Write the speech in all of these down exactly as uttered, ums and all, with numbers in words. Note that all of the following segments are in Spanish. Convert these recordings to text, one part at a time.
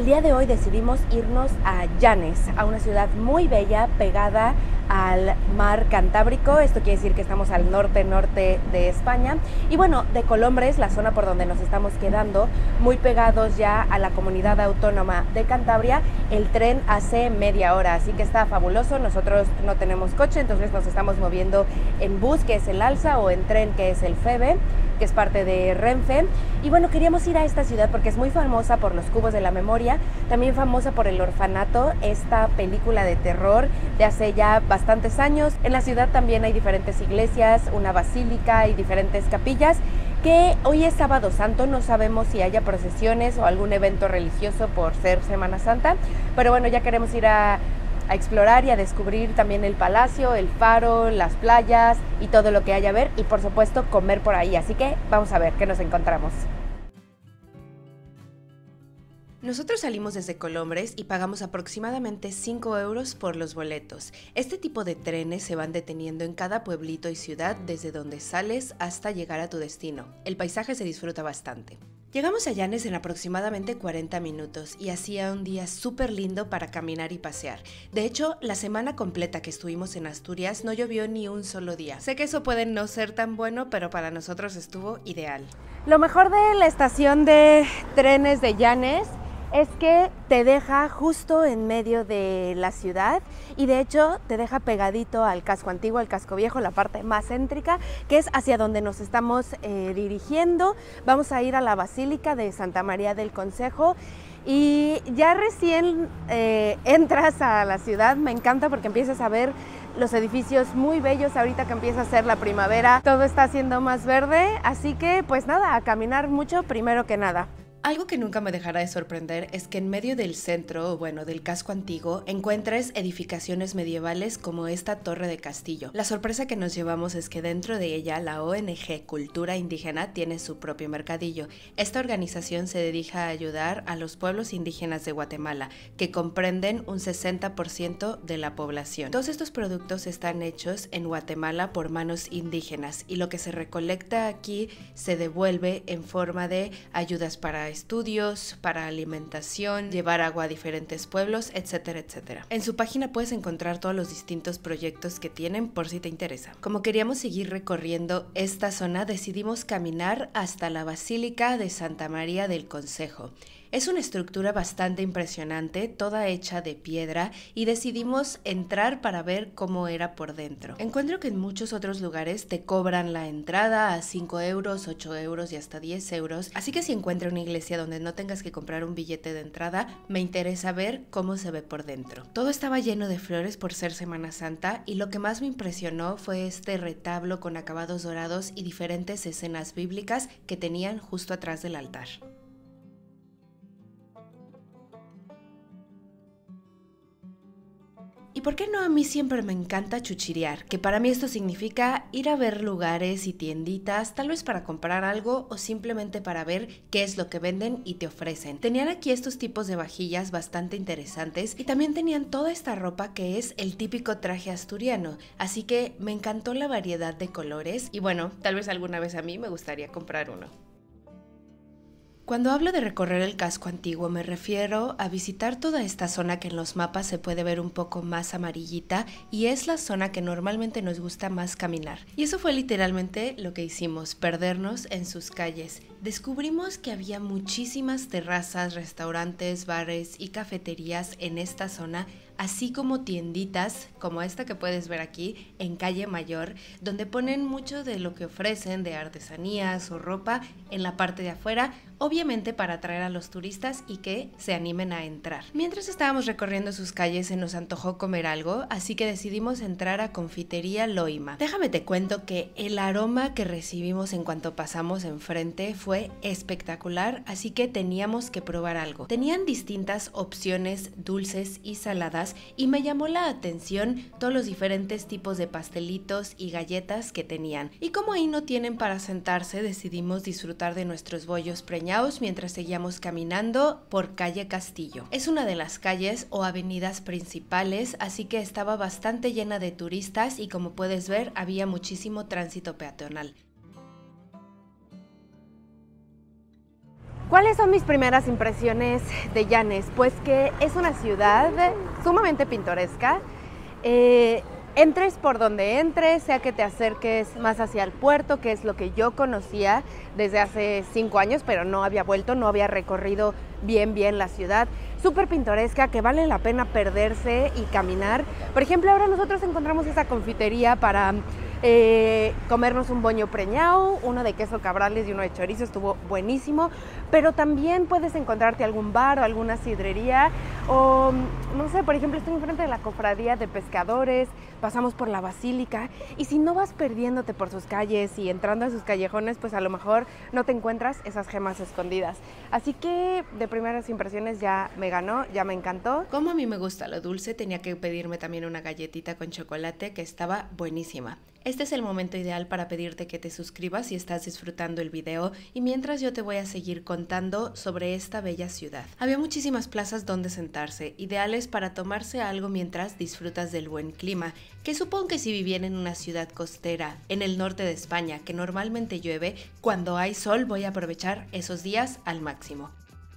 día de hoy decidimos irnos a Llanes, a una ciudad muy bella pegada al mar Cantábrico. Esto quiere decir que estamos al norte-norte de España. Y bueno, de Colombres, la zona por donde nos estamos quedando, muy pegados ya a la comunidad autónoma de Cantabria, el tren hace media hora, así que está fabuloso. Nosotros no tenemos coche, entonces nos estamos moviendo en bus, que es el Alsa, o en tren, que es el Feve, que es parte de Renfe. Y bueno, queríamos ir a esta ciudad porque es muy famosa por los cubos de la memoria, también famosa por El Orfanato, esta película de terror de hace ya bastantes años. En la ciudad también hay diferentes iglesias, una basílica y diferentes capillas, que hoy es Sábado Santo, no sabemos si haya procesiones o algún evento religioso por ser Semana Santa, pero bueno, ya queremos ir a a explorar y a descubrir también el palacio, el faro, las playas y todo lo que haya a ver, y por supuesto comer por ahí, así que vamos a ver qué nos encontramos. Nosotros salimos desde Colombres y pagamos aproximadamente cinco euros por los boletos. Este tipo de trenes se van deteniendo en cada pueblito y ciudad desde donde sales hasta llegar a tu destino. El paisaje se disfruta bastante. Llegamos a Llanes en aproximadamente cuarenta minutos y hacía un día súper lindo para caminar y pasear. De hecho, la semana completa que estuvimos en Asturias no llovió ni un solo día. Sé que eso puede no ser tan bueno, pero para nosotros estuvo ideal. Lo mejor de la estación de trenes de Llanes es que te deja justo en medio de la ciudad y de hecho te deja pegadito al casco antiguo, al casco viejo, la parte más céntrica, que es hacia donde nos estamos eh, dirigiendo. Vamos a ir a la Basílica de Santa María del Concejo y ya recién eh, entras a la ciudad. Me encanta porque empiezas a ver los edificios muy bellos. Ahorita que empieza a ser la primavera, todo está siendo más verde, así que pues nada, a caminar mucho primero que nada. Algo que nunca me dejará de sorprender es que en medio del centro, o bueno, del casco antiguo, encuentres edificaciones medievales como esta torre de castillo. La sorpresa que nos llevamos es que dentro de ella la O N G Cultura Indígena tiene su propio mercadillo. Esta organización se dedica a ayudar a los pueblos indígenas de Guatemala, que comprenden un sesenta por ciento de la población. Todos estos productos están hechos en Guatemala por manos indígenas y lo que se recolecta aquí se devuelve en forma de ayudas para estudios, para alimentación, llevar agua a diferentes pueblos, etcétera, etcétera. En su página puedes encontrar todos los distintos proyectos que tienen por si te interesa. Como queríamos seguir recorriendo esta zona, decidimos caminar hasta la Basílica de Santa María del Concejo. Es una estructura bastante impresionante, toda hecha de piedra, y decidimos entrar para ver cómo era por dentro. Encuentro que en muchos otros lugares te cobran la entrada a cinco euros, ocho euros y hasta diez euros, así que si encuentro una iglesia donde no tengas que comprar un billete de entrada, me interesa ver cómo se ve por dentro. Todo estaba lleno de flores por ser Semana Santa, y lo que más me impresionó fue este retablo con acabados dorados y diferentes escenas bíblicas que tenían justo atrás del altar. ¿Y por qué no? A mí siempre me encanta chuchirear, que para mí esto significa ir a ver lugares y tienditas, tal vez para comprar algo o simplemente para ver qué es lo que venden y te ofrecen. Tenían aquí estos tipos de vajillas bastante interesantes y también tenían toda esta ropa que es el típico traje asturiano, así que me encantó la variedad de colores y bueno, tal vez alguna vez a mí me gustaría comprar uno. Cuando hablo de recorrer el casco antiguo me refiero a visitar toda esta zona que en los mapas se puede ver un poco más amarillita y es la zona que normalmente nos gusta más caminar. Y eso fue literalmente lo que hicimos, perdernos en sus calles. Descubrimos que había muchísimas terrazas, restaurantes, bares y cafeterías en esta zona, así como tienditas como esta que puedes ver aquí en Calle Mayor, donde ponen mucho de lo que ofrecen de artesanías o ropa en la parte de afuera, obviamente para atraer a los turistas y que se animen a entrar. Mientras estábamos recorriendo sus calles se nos antojó comer algo, así que decidimos entrar a Confitería Loima. Déjame te cuento que el aroma que recibimos en cuanto pasamos enfrente fue espectacular, así que teníamos que probar algo. Tenían distintas opciones dulces y saladas y me llamó la atención todos los diferentes tipos de pastelitos y galletas que tenían. Y como ahí no tienen para sentarse, decidimos disfrutar de nuestros bollos preñados mientras seguíamos caminando por Calle Castillo. Es una de las calles o avenidas principales, así que estaba bastante llena de turistas y como puedes ver había muchísimo tránsito peatonal. ¿Cuáles son mis primeras impresiones de Llanes? Pues que es una ciudad sumamente pintoresca. Eh, entres por donde entres, sea que te acerques más hacia el puerto, que es lo que yo conocía desde hace cinco años, pero no había vuelto, no había recorrido bien bien la ciudad. Súper pintoresca, que vale la pena perderse y caminar. Por ejemplo, ahora nosotros encontramos esa confitería para eh, comernos un boño preñao, uno de queso cabrales y uno de chorizo, estuvo buenísimo. Pero también puedes encontrarte algún bar o alguna sidrería, o no sé, por ejemplo, estoy enfrente de la cofradía de pescadores, pasamos por la basílica, y si no vas perdiéndote por sus calles y entrando a sus callejones, pues a lo mejor no te encuentras esas gemas escondidas. Así que de primeras impresiones ya me ganó, ya me encantó. Como a mí me gusta lo dulce, tenía que pedirme también una galletita con chocolate que estaba buenísima. Este es el momento ideal para pedirte que te suscribas si estás disfrutando el video, y mientras yo te voy a seguir contando sobre esta bella ciudad. Había muchísimas plazas donde sentarse, ideales para tomarse algo mientras disfrutas del buen clima, que supongo que si viviera en una ciudad costera, en el norte de España, que normalmente llueve, cuando hay sol voy a aprovechar esos días al máximo.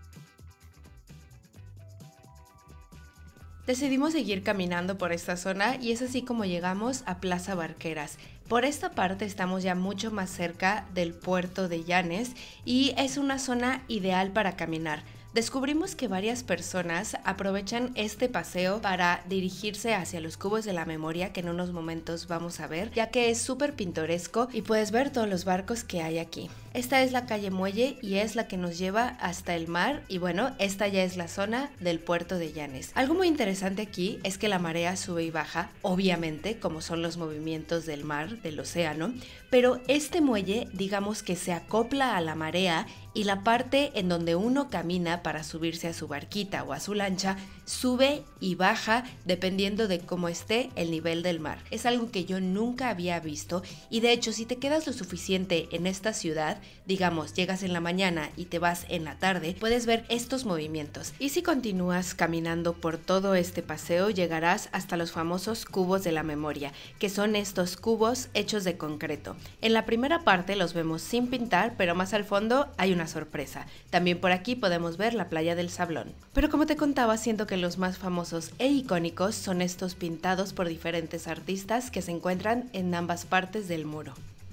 Decidimos seguir caminando por esta zona y es así como llegamos a Plaza Barqueras. Por esta parte estamos ya mucho más cerca del puerto de Llanes y es una zona ideal para caminar. Descubrimos que varias personas aprovechan este paseo para dirigirse hacia los cubos de la memoria, que en unos momentos vamos a ver, ya que es súper pintoresco y puedes ver todos los barcos que hay aquí. Esta es la calle Muelle y es la que nos lleva hasta el mar, y bueno, esta ya es la zona del puerto de Llanes. Algo muy interesante aquí es que la marea sube y baja, obviamente, como son los movimientos del mar, del océano, pero este muelle, digamos que se acopla a la marea, y la parte en donde uno camina para subirse a su barquita o a su lancha sube y baja dependiendo de cómo esté el nivel del mar. Es algo que yo nunca había visto, y de hecho si te quedas lo suficiente en esta ciudad, digamos llegas en la mañana y te vas en la tarde, puedes ver estos movimientos. Y si continúas caminando por todo este paseo, llegarás hasta los famosos cubos de la memoria, que son estos cubos hechos de concreto. En la primera parte los vemos sin pintar, pero más al fondo hay una sorpresa. También por aquí podemos ver la playa del Sablón. Pero como te contaba, siento que los más famosos e icónicos son estos pintados por diferentes artistas que se encuentran en ambas partes del muro.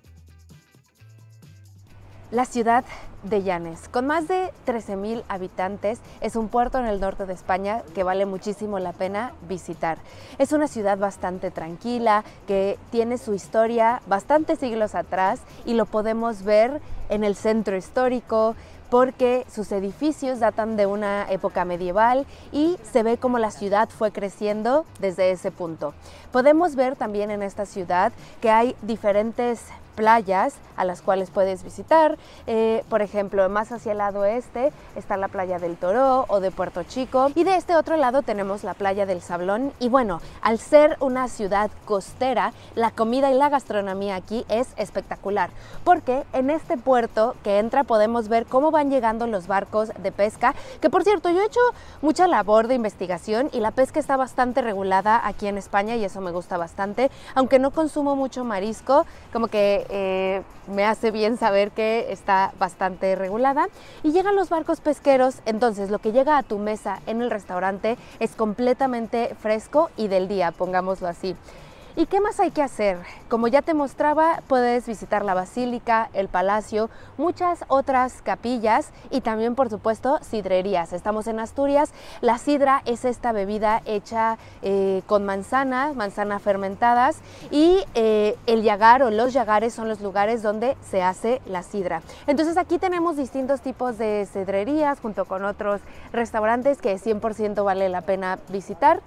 La ciudad de Llanes, con más de trece mil habitantes, es un puerto en el norte de España que vale muchísimo la pena visitar. Es una ciudad bastante tranquila, que tiene su historia bastantes siglos atrás, y lo podemos ver en el centro histórico, porque sus edificios datan de una época medieval y se ve cómo la ciudad fue creciendo desde ese punto. Podemos ver también en esta ciudad que hay diferentes playas a las cuales puedes visitar. Eh, por ejemplo, más hacia el lado este está la playa del Toró o de Puerto Chico, y de este otro lado tenemos la playa del Sablón. Y bueno, al ser una ciudad costera, la comida y la gastronomía aquí es espectacular, porque en este puerto que entra podemos ver cómo van llegando los barcos de pesca, que por cierto yo he hecho mucha labor de investigación y la pesca está bastante regulada aquí en España, y eso me gusta bastante. Aunque no consumo mucho marisco, como que eh, me hace bien saber que está bastante regulada, y llegan los barcos pesqueros. Entonces lo que llega a tu mesa en el restaurante es completamente fresco y del día, pongámoslo así. ¿Y qué más hay que hacer? Como ya te mostraba, puedes visitar la basílica, el palacio, muchas otras capillas y también, por supuesto, sidrerías. Estamos en Asturias. La sidra es esta bebida hecha eh, con manzana, manzanas fermentadas, y eh, el yagar o los yagares son los lugares donde se hace la sidra. Entonces aquí tenemos distintos tipos de sidrerías junto con otros restaurantes que cien por ciento vale la pena visitar.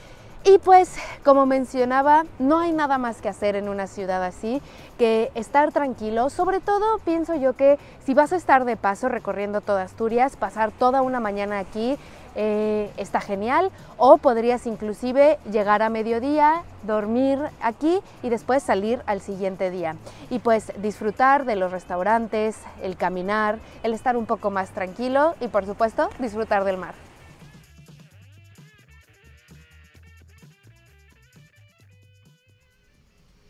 Y pues, como mencionaba, no hay nada más que hacer en una ciudad así que estar tranquilo. Sobre todo, pienso yo que si vas a estar de paso recorriendo toda Asturias, pasar toda una mañana aquí eh, está genial, o podrías inclusive llegar a mediodía, dormir aquí y después salir al siguiente día. Y pues disfrutar de los restaurantes, el caminar, el estar un poco más tranquilo y, por supuesto, disfrutar del mar.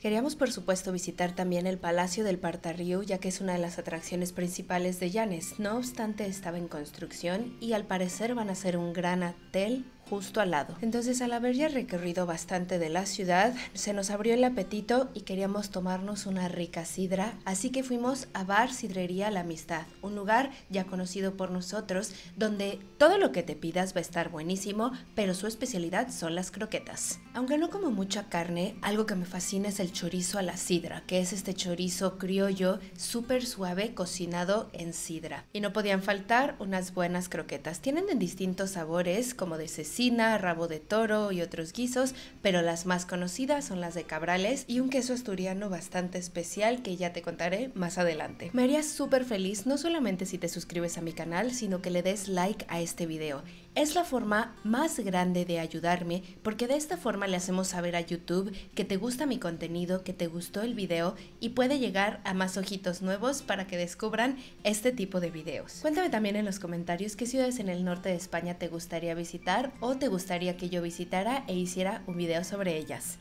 Queríamos por supuesto visitar también el Palacio del Partarriu, ya que es una de las atracciones principales de Llanes. No obstante, estaba en construcción y al parecer van a hacer un gran hotel justo al lado. Entonces, al haber ya recorrido bastante de la ciudad, se nos abrió el apetito y queríamos tomarnos una rica sidra, así que fuimos a Bar Sidrería La Amistad, un lugar ya conocido por nosotros, donde todo lo que te pidas va a estar buenísimo, pero su especialidad son las croquetas. Aunque no como mucha carne, algo que me fascina es el chorizo a la sidra, que es este chorizo criollo súper suave cocinado en sidra. Y no podían faltar unas buenas croquetas. Tienen de distintos sabores, como de cecina, rabo de toro y otros guisos, pero las más conocidas son las de Cabrales y un queso asturiano bastante especial que ya te contaré más adelante. Me harías súper feliz no solamente si te suscribes a mi canal, sino que le des like a este video. Es la forma más grande de ayudarme, porque de esta forma le hacemos saber a YouTube que te gusta mi contenido, que te gustó el video y puede llegar a más ojitos nuevos para que descubran este tipo de videos. Cuéntame también en los comentarios qué ciudades en el norte de España te gustaría visitar o te gustaría que yo visitara e hiciera un video sobre ellas.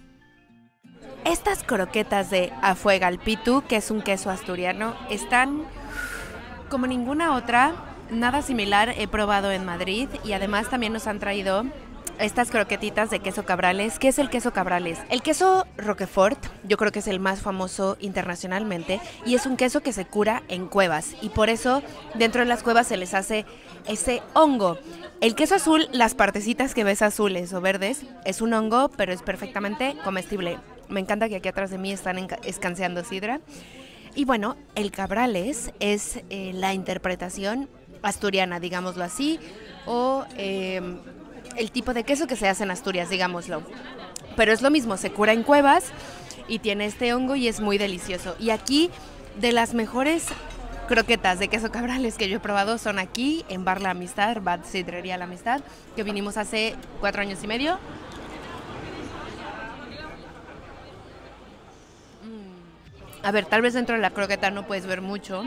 Estas croquetas de Afuegalpitu, que es un queso asturiano, están como ninguna otra. Nada similar he probado en Madrid y además también nos han traído estas croquetitas de queso Cabrales. ¿Qué es el queso Cabrales? El queso Roquefort, yo creo que es el más famoso internacionalmente y es un queso que se cura en cuevas y por eso dentro de las cuevas se les hace ese hongo. El queso azul, las partecitas que ves azules o verdes, es un hongo, pero es perfectamente comestible. Me encanta que aquí atrás de mí están escanciando sidra. Y bueno, el Cabrales es eh, la interpretación asturiana, digámoslo así, o eh, el tipo de queso que se hace en Asturias, digámoslo. Pero es lo mismo, se cura en cuevas y tiene este hongo y es muy delicioso. Y aquí, de las mejores croquetas de queso Cabrales que yo he probado son aquí, en Bar La Amistad, Bar Sidrería La Amistad, que vinimos hace cuatro años y medio. A ver, tal vez dentro de la croqueta no puedes ver mucho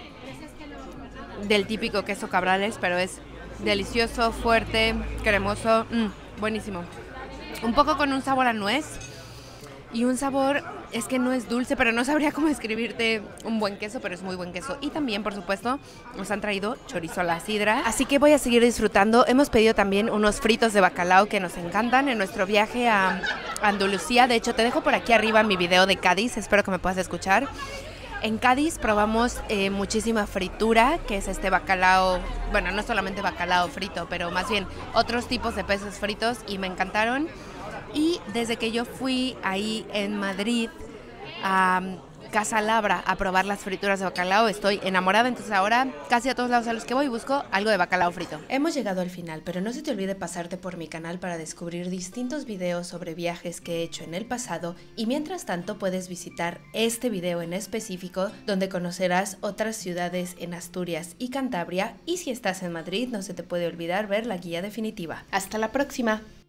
del típico queso Cabrales, pero es delicioso, fuerte, cremoso, mmm, buenísimo. Un poco con un sabor a nuez y un sabor, es que no es dulce, pero no sabría cómo escribirte un buen queso, pero es muy buen queso. Y también, por supuesto, nos han traído chorizo a la sidra, así que voy a seguir disfrutando. Hemos pedido también unos fritos de bacalao que nos encantan en nuestro viaje a Andalucía. De hecho, te dejo por aquí arriba mi video de Cádiz, espero que me puedas escuchar. En Cádiz probamos eh, muchísima fritura, que es este bacalao, bueno, no solamente bacalao frito, pero más bien otros tipos de peces fritos y me encantaron. Y desde que yo fui ahí en Madrid a Casa Labra a probar las frituras de bacalao, estoy enamorada, entonces ahora casi a todos lados a los que voy busco algo de bacalao frito. Hemos llegado al final, pero no se te olvide pasarte por mi canal para descubrir distintos videos sobre viajes que he hecho en el pasado y mientras tanto puedes visitar este video en específico donde conocerás otras ciudades en Asturias y Cantabria y si estás en Madrid no se te puede olvidar ver la guía definitiva. ¡Hasta la próxima!